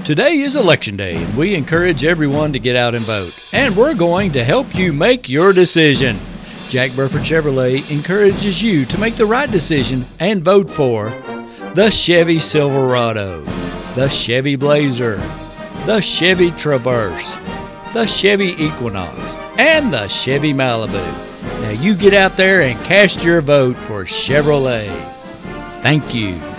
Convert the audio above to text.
Today is Election Day, and we encourage everyone to get out and vote. And we're going to help you make your decision. Jack Burford Chevrolet encourages you to make the right decision and vote for the Chevy Silverado, the Chevy Blazer, the Chevy Traverse, the Chevy Equinox, and the Chevy Malibu. Now you get out there and cast your vote for Chevrolet. Thank you.